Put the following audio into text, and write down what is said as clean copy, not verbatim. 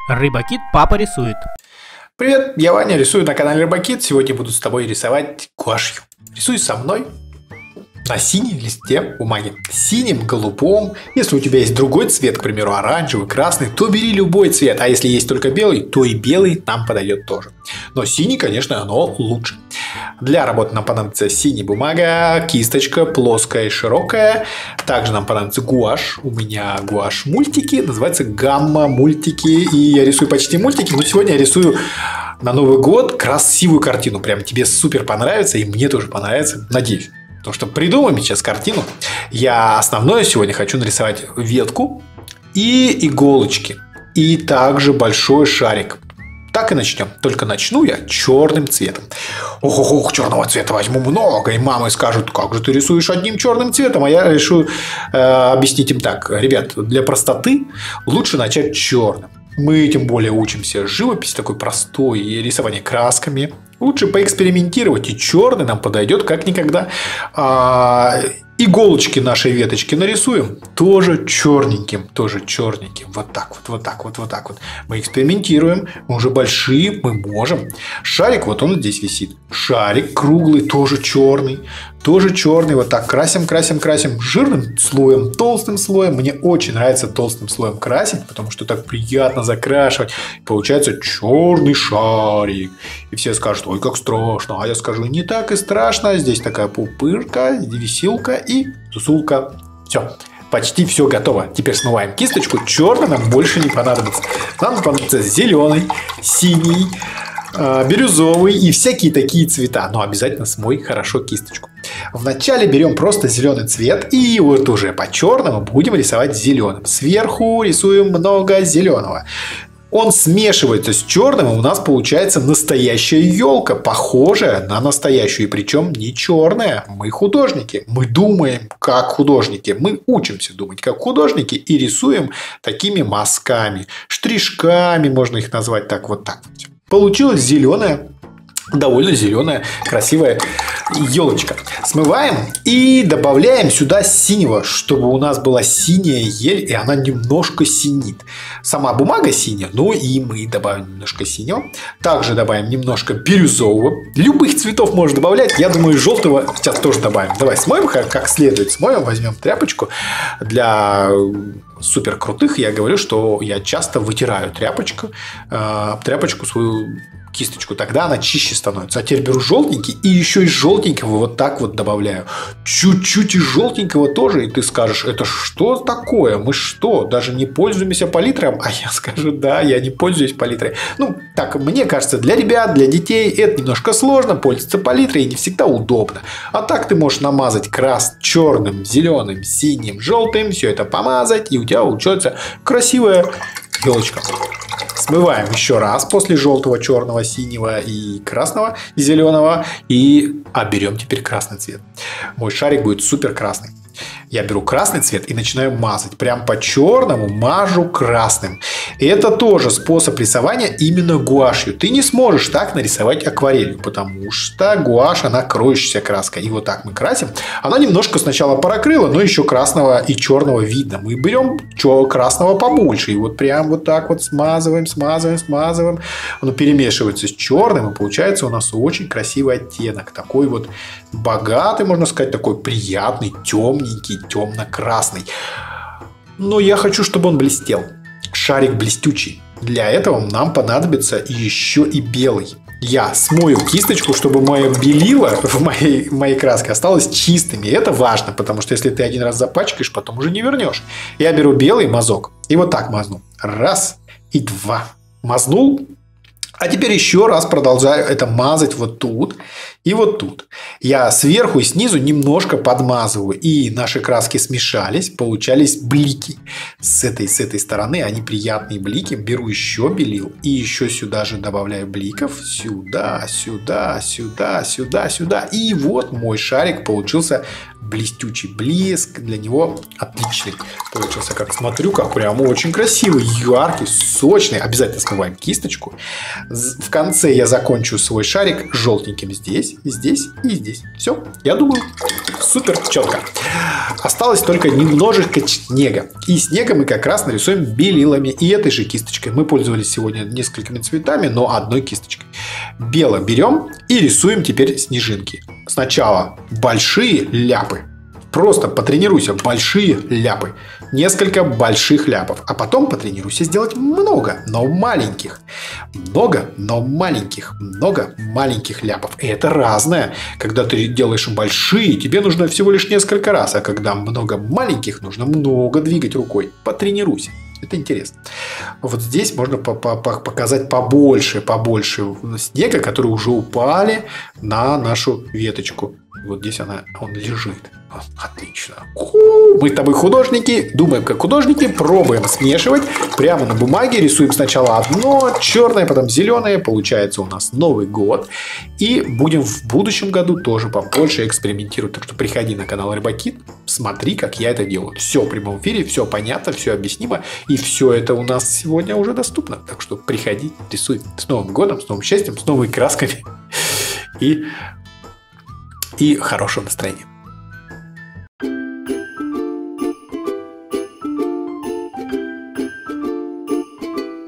Рыбакит папа рисует. Привет, я Ваня, рисую на канале Рыбакит. Сегодня буду с тобой рисовать гуашью. Рисуй со мной на синем листе бумаги. Синим, голубом. Если у тебя есть другой цвет, к примеру, оранжевый, красный, то бери любой цвет. А если есть только белый, то и белый нам подойдет тоже. Но синий, конечно, оно лучше. Для работы нам понадобится синяя бумага, кисточка плоская и широкая. Также нам понадобится гуашь. У меня гуашь мультики, называется гамма мультики. И я рисую почти мультики, но сегодня я рисую на Новый год красивую картину. Прям тебе супер понравится, и мне тоже понравится, надеюсь. Потому что придумаем сейчас картину. Я основное сегодня хочу нарисовать ветку и иголочки. И также большой шарик. Так и начнем. Только начну я черным цветом. Ох, черного цвета возьму много. И мамы скажут, как же ты рисуешь одним черным цветом? А я решу объяснить им так. Ребят, для простоты лучше начать черным. Мы тем более учимся живопись, такой простой, и рисование красками. Лучше поэкспериментировать, и черный нам подойдет как никогда. Иголочки нашей веточки нарисуем тоже черненьким, Вот так вот. Мы экспериментируем, мы уже большие, мы можем. Шарик, вот он здесь висит. Шарик круглый, тоже черный. Вот так красим. Жирным слоем, толстым слоем. Мне очень нравится толстым слоем красить, потому что так приятно закрашивать. Получается черный шарик. И все скажут, ой, как страшно. А я скажу, не так и страшно. Здесь такая пупырка, висилка и сосулка. Все. Почти все готово. Теперь смываем кисточку. Черный нам больше не понадобится. Нам понадобится зеленый, синий, бирюзовый и всякие такие цвета. Но обязательно смой хорошо кисточку. Вначале берем просто зеленый цвет и вот уже по черному будем рисовать зеленым. Сверху рисуем много зеленого. Он смешивается с черным, и у нас получается настоящая елка, похожая на настоящую, и причем не черная. Мы художники, мы думаем как художники, мы учимся думать как художники и рисуем такими мазками, штришками, можно их назвать так вот. Получилась зеленая, довольно зеленая, красивая елочка. Смываем и добавляем сюда синего, чтобы у нас была синяя ель, и она немножко синит. Сама бумага синяя, но и мы добавим немножко синего. Также добавим немножко бирюзового. Любых цветов можно добавлять. Я думаю, желтого сейчас тоже добавим. Давай смоем как следует. Смоем, возьмем тряпочку. Для супер крутых я говорю, что я часто вытираю тряпочку свою кисточку, тогда она чище становится. А теперь беру желтенький и еще из желтенького вот так вот добавляю. Чуть-чуть из желтенького тоже. И ты скажешь, это что такое? Мы что, даже не пользуемся палитрой? А я скажу, да, я не пользуюсь палитрой. Ну, так, мне кажется, для ребят, для детей это немножко сложно пользоваться палитрой и не всегда удобно. А так ты можешь намазать черным, зеленым, синим, желтым, все это помазать, и у тебя получается красивая елочка. Смываем еще раз после желтого, черного, синего и красного, и зеленого. И берем теперь красный цвет. Мой шарик будет супер красный. Я беру красный цвет и начинаю мазать. Прям по черному мажу красным. И это тоже способ рисования именно гуашью. Ты не сможешь так нарисовать акварелью, потому что гуашь, она кроющаяся краска. И вот так мы красим. Она немножко сначала прокрыла, но еще красного и черного видно. Мы берем красного побольше. И вот прям вот так вот смазываем. Оно перемешивается с черным. И получается у нас очень красивый оттенок. Такой вот богатый, можно сказать, такой приятный, темненький, темно-красный. Но я хочу, чтобы он блестел. Шарик блестючий. Для этого нам понадобится еще и белый. Я смою кисточку, чтобы мое белило в моей краске осталось чистыми. И это важно, потому что если ты один раз запачкаешь, потом уже не вернешь. Я беру белый мазок и вот так мазну. Раз и два. Мазнул. А теперь еще раз продолжаю это мазать вот тут и вот тут. Я сверху и снизу немножко подмазываю. И наши краски смешались, получались блики. С этой стороны они приятные блики. Беру еще белил и еще сюда же добавляю бликов. Сюда. И вот мой шарик получился блестючий блеск для него отличный получился. Как смотрю, как прям очень красивый, яркий, сочный. Обязательно смываем кисточку. В конце я закончу свой шарик желтеньким здесь, здесь и здесь. Все, я думаю, супер четко. Осталось только немножечко снега. И снега мы как раз нарисуем белилами и этой же кисточкой. Мы пользовались сегодня несколькими цветами, но одной кисточкой. Бело берем и рисуем теперь снежинки. Сначала большие ляпы. Просто потренируйся. Большие ляпы. Несколько больших ляпов. А потом потренируйся сделать много, но маленьких. Много, но маленьких. Много маленьких ляпов. И это разное. Когда ты делаешь большие, тебе нужно всего лишь несколько раз. А когда много маленьких, нужно много двигать рукой. Потренируйся. Это интересно. Вот здесь можно показать побольше снега, которые уже упали на нашу веточку. Вот здесь он лежит. Отлично. Мы с тобой художники, думаем как художники, пробуем смешивать. Прямо на бумаге рисуем сначала одно черное, потом зеленое. Получается у нас Новый год. И будем в будущем году тоже побольше экспериментировать. Так что приходи на канал Рыбакит, смотри, как я это делаю. Все в прямом эфире, все понятно, все объяснимо. И все это у нас сегодня уже доступно. Так что приходи, рисуй. С Новым годом, с новым счастьем, с новыми красками. И хорошего настроения.